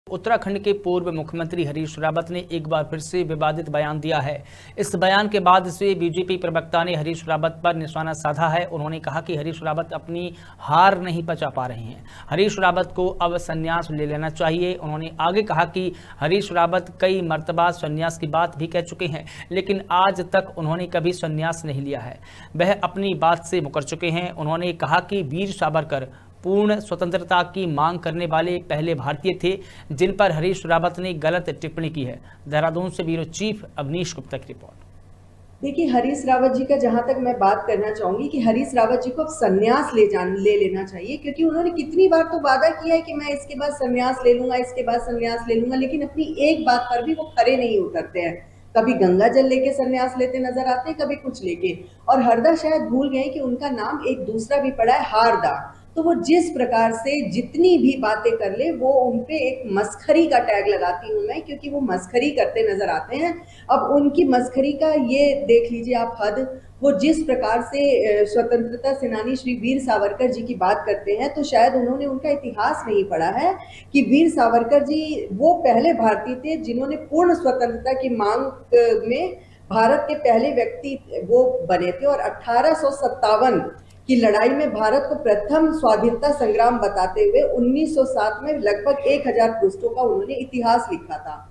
उत्तराखंड के पूर्व मुख्यमंत्री हरीश रावत ने एक बार फिर से विवादित बयान दिया है। इस बयान के बाद से बीजेपी प्रवक्ता ने हरीश रावत पर निशाना साधा है। उन्होंने कहा कि हरीश रावत अपनी हार नहीं पचा पा रहे हैं। हरीश रावत को अब संन्यास ले लेना चाहिए। उन्होंने आगे कहा कि हरीश रावत कई मर्तबा संन्यास की बात भी कह चुके हैं, लेकिन आज तक उन्होंने कभी संन्यास नहीं लिया है। वह अपनी बात से मुकर चुके हैं। उन्होंने कहा कि वीर सावरकर पूर्ण स्वतंत्रता की मांग करने वाले पहले भारतीय थे, जिन पर हरीश रावत ने गलत टिप्पणी की है। देहरादून से ब्यूरो चीफ अवनीश गुप्ता की रिपोर्ट। देखिए, हरीश रावत जी का जहां तक मैं बात करना चाहूंगी कि हरीश रावत जी को अब संन्यास ले लेना चाहिए, क्योंकि उन्होंने कितनी बार तो वादा किया है कि मैं इसके बाद संन्यास ले लूंगा, इसके बाद संन्यास ले लूंगा, लेकिन अपनी एक बात पर भी वो खरे नहीं उतरते हैं। कभी गंगा जल लेके संन्यास लेते नजर आते हैं, कभी कुछ लेके, और हरदा शायद भूल गए कि उनका नाम एक दूसरा भी पड़ा है, हारदा। तो वो जिस प्रकार से जितनी भी बातें कर ले, वो उनपे एक मस्खरी का टैग लगाती हूं मैं, क्योंकि वो मस्खरी करते नजर आते हैं। अब उनकी मस्खरी का ये देख लीजिए आप हद। वो जिस प्रकार से स्वतंत्रता सेनानी श्री वीर सावरकर जी की बात करते हैं, तो शायद उन्होंने उनका इतिहास नहीं पढ़ा है कि वीर सावरकर जी वो पहले भारतीय थे जिन्होंने पूर्ण स्वतंत्रता की मांग में भारत के पहले व्यक्ति वो बने थे, और 1857 की लड़ाई में भारत को प्रथम स्वाधीनता संग्राम बताते हुए 1907 में लगभग 1000 पृष्ठों का उन्होंने इतिहास लिखा था।